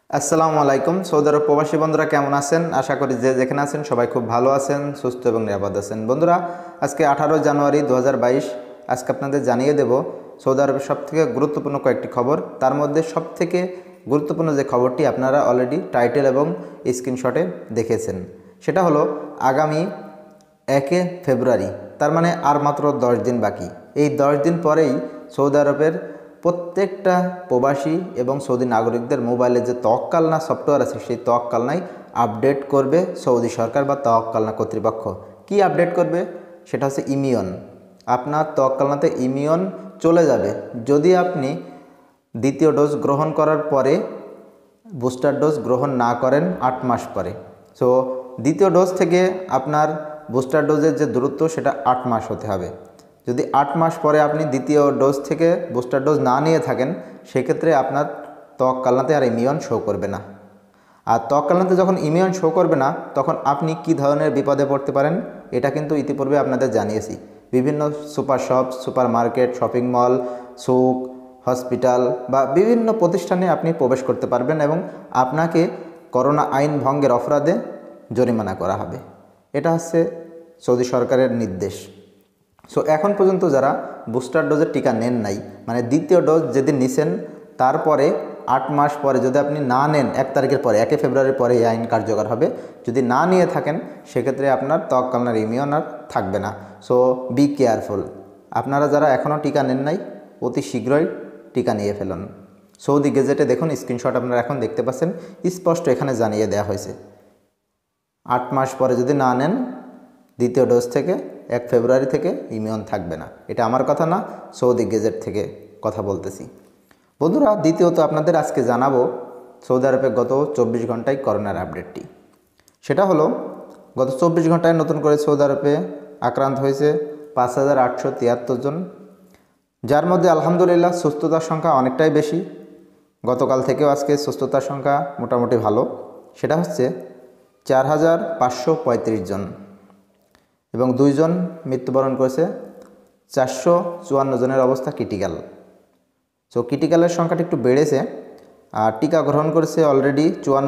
আসসালামু আলাইকুম। সৌদি আরব প্রবাসী বন্ধুরা কেমন আছেন? আশা করি যে যেখানে আছেন সবাই খুব ভালো আছেন, সুস্থ এবং নিরাপদ আছেন। বন্ধুরা, আজকে 18 জানুয়ারি 2022। আজকে আপনাদের জানিয়ে দেব সৌদি আরবের সবথেকে গুরুত্বপূর্ণ কয়েকটি খবর। তার মধ্যে সবথেকে গুরুত্বপূর্ণ যে খবরটি আপনারা অলরেডি টাইটেল এবং স্ক্রিনশটে দেখেছেন, সেটা হলো আগামী 1 ফেব্রুয়ারি, তার মানে আর মাত্র 10 দিন বাকি। এই 10 দিন পরেই সৌদি আরবের প্রত্যেকটা প্রবাসী এবং সৌদি নাগরিকদের মোবাইলে যে তওয়াক্কালনা সফটওয়্যার আছে, সেই তওয়াক্কালনায় আপডেট করবে সৌদি সরকার বা তওয়াক্কালনা কর্তৃপক্ষ। কি আপডেট করবে? সেটা হচ্ছে ইমিয়ন। আপনার তওয়াক্কালনাতে ইমিয়ন চলে যাবে যদি আপনি দ্বিতীয় ডোজ গ্রহণ করার পরে বুস্টার ডোজ গ্রহণ না করেন 8 মাস পরে। সো দ্বিতীয় ডোজ থেকে আপনার বুস্টার ডোজের যে দূরত্ব সেটা 8 মাস হতে হবে। যদি 8 মাস পরে আপনি দ্বিতীয় ডোজ থেকে বুস্টার ডোজ না নিয়ে থাকেন, সেক্ষেত্রে আপনার তওয়াক্কালনাতে আর ইমিউন শো করবে না। আর তওয়াক্কালনাতে যখন ইমিউন শো করবে না, তখন আপনি কি ধরনের বিপদে পড়তে পারেন এটা কিন্তু ইতিপূর্বে আপনাদের জানিয়েছি। বিভিন্ন super shop, super market, shopping mall, সুক, হসপিটাল বা বিভিন্ন প্রতিষ্ঠানে আপনি প্রবেশ করতে পারবেন এবং আপনাকে করোনা আইন ভঙ্গের অপরাধে জরিমানা করা হবে। এটা হচ্ছে সৌদি সরকারের নির্দেশ। সো এখন পর্যন্ত যারা বুস্টার ডোজের টিকা নেন নাই, মানে দ্বিতীয় ডোজ যেদিন নিছেন তারপরে 8 মাস পরে যদি আপনি না নেন, 1 তারিখের পরে 1 ফেব্রুয়ারির পরে এই আইন কার্যকর হবে। যদি না নিয়ে থাকেন সেক্ষেত্রে আপনার তওয়াক্কালনার ইমিউন আর থাকবে না। So be careful. আপনারা যারা এখনও টিকা নেন নাই, অতি শীঘ্রই টিকা নিয়ে ফেলুন। সৌদি গেজেটে দেখুন, স্ক্রিনশট আপনারা এখন দেখতে পাচ্ছেন, স্পষ্ট এখানে জানিয়ে দেওয়া হয়েছে 8 মাস পরে যদি না নেন দ্বিতীয় ডোজ থেকে 1 ফেব্রুয়ারি থেকে ইমিউন থাকবে না। এটা আমার কথা না, সৌদি গেজেট থেকে কথা বলতেছি। বন্ধুরা, দ্বিতীয়ত আপনাদের আজকে জানাবো সৌদি আরবে গত 24 ঘন্টায় করোনার আপডেটটি। সেটা হলো গত 24 ঘন্টায় নতুন করে সৌদি আরবে আক্রান্ত হয়েছে 5873 জন, যার মধ্যে আলহামদুলিল্লাহ সুস্থতার সংখ্যা অনেকটাই বেশি। গতকাল থেকেও আজকে সুস্থতার সংখ্যা মোটামুটি ভালো। সেটা হচ্ছে 4535 জন এবং 2 জন মৃত্যুবরণ করেছে। 454 জনের অবস্থা ক্রিটিক্যাল। সো ক্রিটিক্যালের সংখ্যাটা একটু বেড়েছে। আর টিকা গ্রহণ করেছে অলরেডি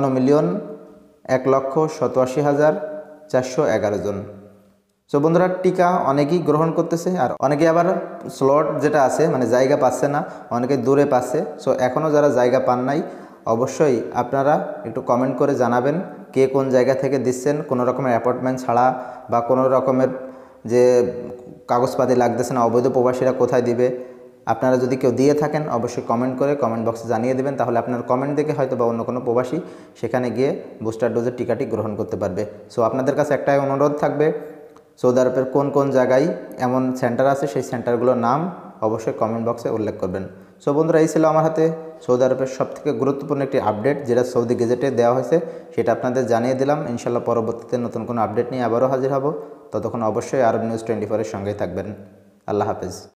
54,187,411 জন। সো বন্ধুরা, টিকা অনেকেই গ্রহণ করতেছে আর অনেকে আবার স্লট যেটা আছে, মানে জায়গা পাচ্ছে না, অনেকে দূরে পাচ্ছে। সো এখনও যারা জায়গা পান নাই, অবশ্যই আপনারা একটু কমেন্ট করে জানাবেন কে কোন জায়গা থেকে দিচ্ছেন। কোনো রকমের অ্যাপয়েন্টমেন্ট ছাড়া বা কোনো রকমের যে কাগজপাতি লাগতেছে না, অবৈধ প্রবাসীরা কোথায় দিবে। আপনারা যদি কেউ দিয়ে থাকেন অবশ্যই কমেন্ট করে কমেন্ট বক্সে জানিয়ে দেবেন। তাহলে আপনার কমেন্ট দেখে হয়তো বা অন্য কোনো প্রবাসী সেখানে গিয়ে বুস্টার ডোজের টিকাটি গ্রহণ করতে পারবে। সো আপনাদের কাছে একটাই অনুরোধ থাকবে, সৌদি আরবের কোন কোন জায়গায় এমন সেন্টার আছে সেই সেন্টারগুলোর নাম অবশ্যই কমেন্ট বক্সে উল্লেখ করবেন। সো বন্ধুরা, এই ছিল আমার হাতে সৌদি আরবের সবথেকে গুরুত্বপূর্ণ একটি আপডেট, যেটা সৌদি গেজেটে দেওয়া হয়েছে, সেটা আপনাদের জানিয়ে দিলাম। ইনশাল্লাহ পরবর্তীতে নতুন কোনো আপডেট নিয়ে আবারও হাজির হব। ততক্ষণ অবশ্যই আরব নিউজ 24-এর সঙ্গেই থাকবেন। আল্লাহ হাফেজ।